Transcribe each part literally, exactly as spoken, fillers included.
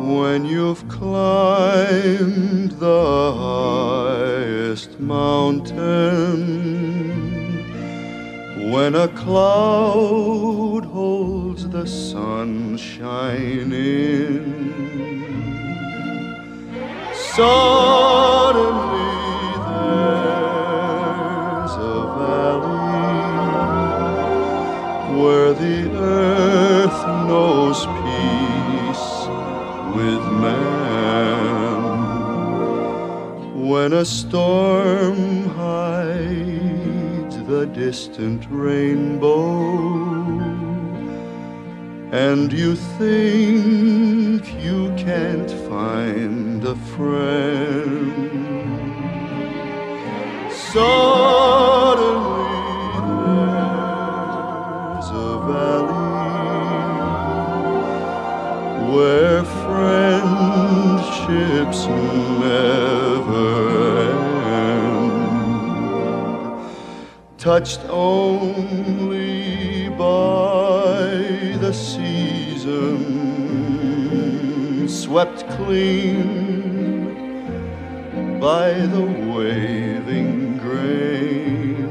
When you've climbed the highest mountain, when a cloud holds the sunshine in, suddenly there's a valley where the earth knows peace with man. When a storm hides the distant rainbow, and you think you can't find a friend, suddenly there's a valley where friendships never end, touched only by the season, swept clean by the waving grain,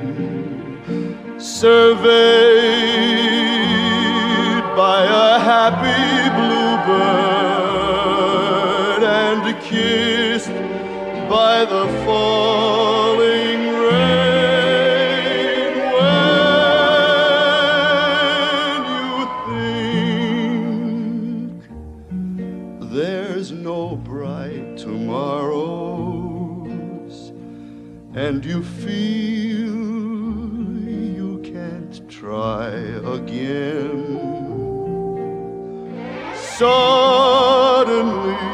surveyed by a happy bluebird and kissed by the falling rain. When you think there's no bright tomorrows, and you feel you can't try again, suddenly